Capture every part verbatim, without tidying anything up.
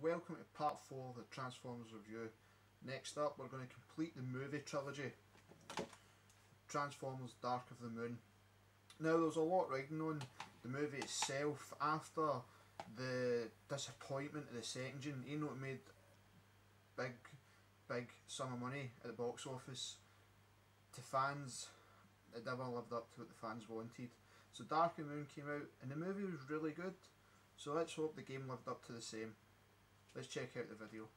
welcome to part four of the Transformers review. Next up, we're going to complete the movie trilogy, Transformers Dark of the Moon. Now, there was a lot riding on the movie itself after the disappointment of the second gen. Even though it made big, big sum of money at the box office, to fans, it never lived up to what the fans wanted. So Dark of the Moon came out, and the movie was really good. So let's hope the game lived up to the same. Let's check out the video.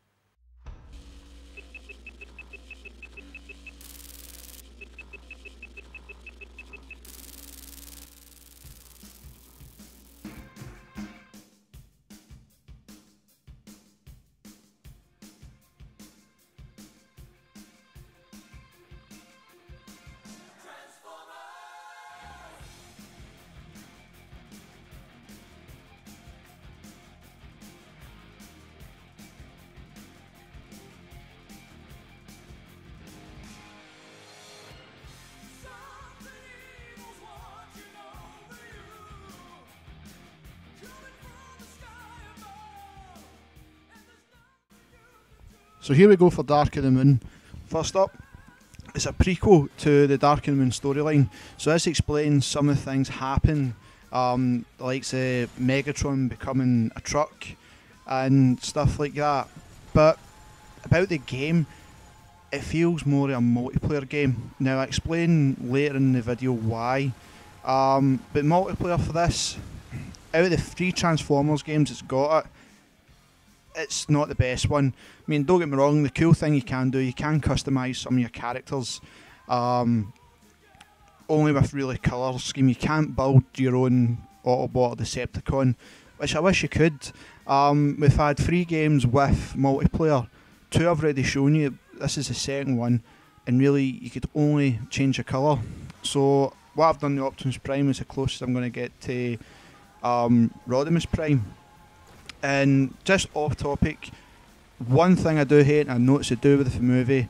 So here we go for Dark of the Moon. First up, it's a prequel to the Dark of the Moon storyline. So this explains some of the things happen, um, like say Megatron becoming a truck and stuff like that. But about the game, it feels more of a multiplayer game. Now I explain later in the video why. Um, but multiplayer for this, out of the three Transformers games it's got it, it's not the best one. I mean, don't get me wrong, the cool thing you can do, you can customise some of your characters, um, only with really colour scheme. You can't build your own Autobot or Decepticon, which I wish you could. Um, we've had three games with multiplayer, two I've already shown you, this is the second one, and really you could only change the colour. So what I've done to Optimus Prime is the closest I'm going to get to um, Rodimus Prime. And just off topic, one thing I do hate, and I know it's to do with the movie,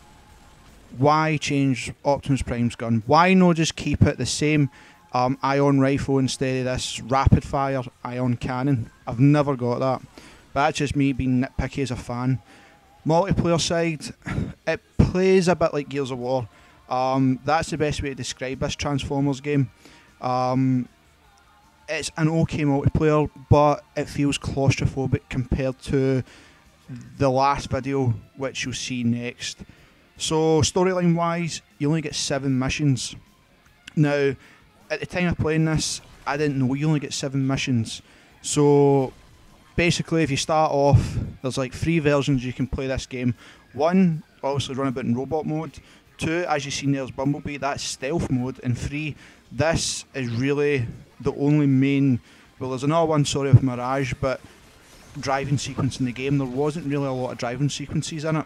why change Optimus Prime's gun? Why not just keep it the same um, ion rifle instead of this rapid fire ion cannon? I've never got that, but that's just me being nitpicky as a fan. Multiplayer side, it plays a bit like Gears of War. Um, that's the best way to describe this Transformers game. Um, It's an okay multiplayer, but it feels claustrophobic compared to the last video, which you'll see next. So storyline wise, you only get seven missions. Now, at the time of playing this, I didn't know you only get seven missions. So basically, if you start off, there's like three versions you can play this game. One, obviously run about in robot mode. Two, as you've seen there's Bumblebee, that's stealth mode. And three, this is really the only main, well there's another one, sorry, with Mirage, but driving sequence in the game. There wasn't really a lot of driving sequences in it.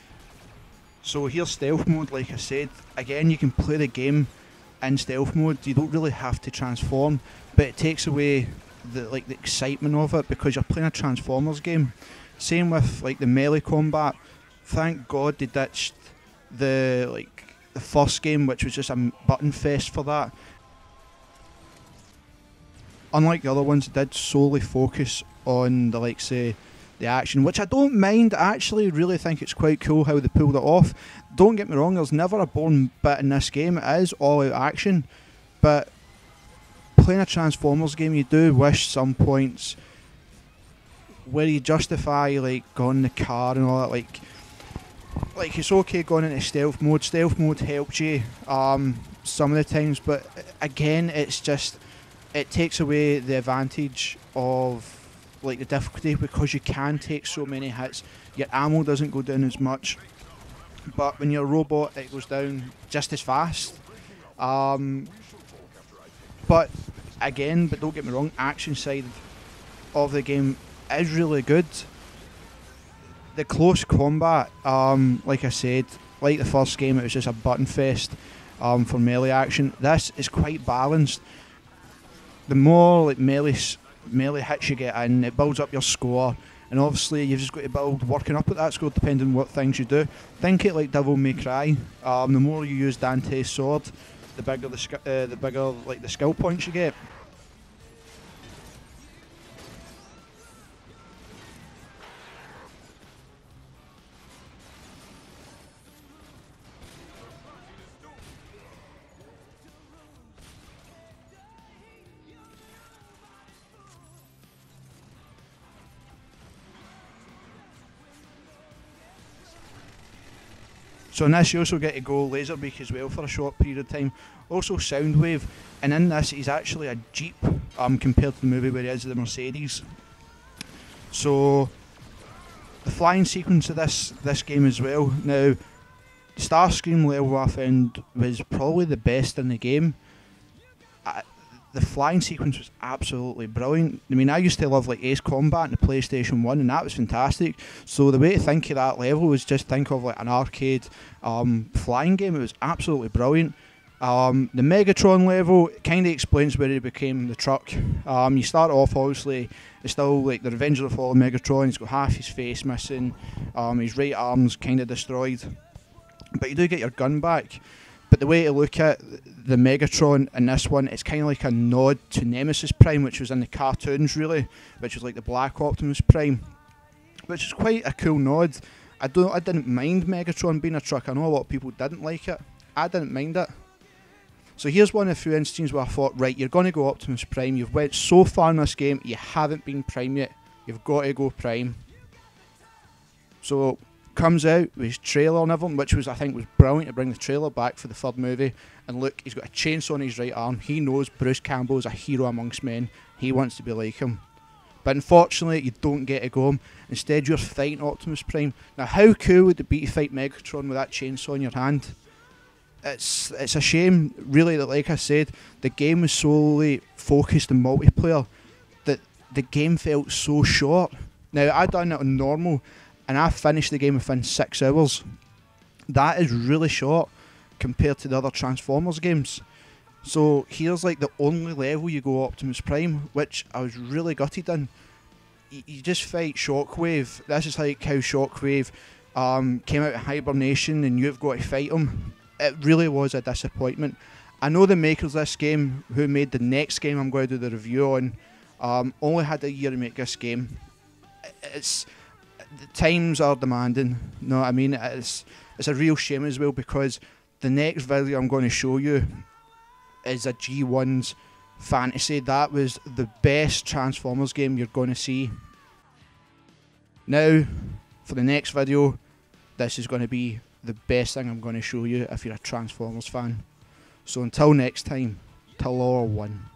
So here's stealth mode, like I said. Again, you can play the game in stealth mode, you don't really have to transform, but it takes away the like the excitement of it because you're playing a Transformers game. Same with like the melee combat. Thank God they ditched the like the first game, which was just a button fest for that. Unlike the other ones, it did solely focus on the like say the action, which I don't mind. I actually really think it's quite cool how they pulled it off. Don't get me wrong, there's never a boring bit in this game. It is all out action, but playing a Transformers game, you do wish some points where you justify like going in the car and all that. Like, like it's okay going into stealth mode. Stealth mode helps you um, some of the times, but again, it's just it takes away the advantage of like the difficulty because you can take so many hits. Your ammo doesn't go down as much, but when you're a robot, it goes down just as fast. Um, but again, but don't get me wrong, action side of the game is really good. The close combat, um, like I said, like the first game, it was just a button fest um, for melee action. This is quite balanced. The more like melee melee hits you get in, it builds up your score, and obviously you've just got to build working up at that score depending on what things you do. Think it like Devil May Cry. Um, the more you use Dante's sword, the bigger the uh, the bigger like the skill points you get. So in this you also get to go Laserbeak as well for a short period of time. Also Soundwave, and in this he's actually a Jeep um, compared to the movie where he is the Mercedes. So the flying sequence of this this game as well. Now, the Starscream level I found was probably the best in the game. I, the flying sequence was absolutely brilliant. I mean, I used to love like Ace Combat in the PlayStation one, and that was fantastic. So the way to think of that level was just think of like an arcade um, flying game. It was absolutely brilliant. Um, the Megatron level kind of explains where he became the truck. Um, you start off obviously, it's still like the Revenge of the Fallen Megatron. He's got half his face missing, um, his right arm's kind of destroyed, but you do get your gun back. But the way to look at the Megatron in this one, it's kind of like a nod to Nemesis Prime, which was in the cartoons really, which was like the Black Optimus Prime, which is quite a cool nod. I don't, I didn't mind Megatron being a truck. I know a lot of people didn't like it. I didn't mind it. So here's one of the few instances where I thought, right, you're going to go Optimus Prime. You've went so far in this game, you haven't been Prime yet. You've got to go Prime. So comes out with his trailer and everything, which was, I think, was brilliant to bring the trailer back for the third movie. And look, he's got a chainsaw on his right arm. He knows Bruce Campbell is a hero amongst men. He wants to be like him. But unfortunately, you don't get to go him. Instead, you're fighting Optimus Prime. Now, how cool would it be to fight Megatron with that chainsaw in your hand? It's it's a shame, really, that, like I said, the game was solely focused on multiplayer, that the game felt so short. Now, I done it on normal, and I finished the game within six hours. That is really short compared to the other Transformers games. So here's like the only level you go Optimus Prime, which I was really gutted in. You, you just fight Shockwave. This is like how Shockwave um, came out of hibernation, and you've got to fight him. It really was a disappointment. I know the makers of this game, who made the next game I'm going to do the review on, um, only had a year to make this game. It's the times are demanding. No, I mean it's it's a real shame as well, because the next video I'm going to show you is a G one's Fantasy. That was the best Transformers game you're going to see. Now, for the next video, this is going to be the best thing I'm going to show you if you're a Transformers fan. So until next time, till all one.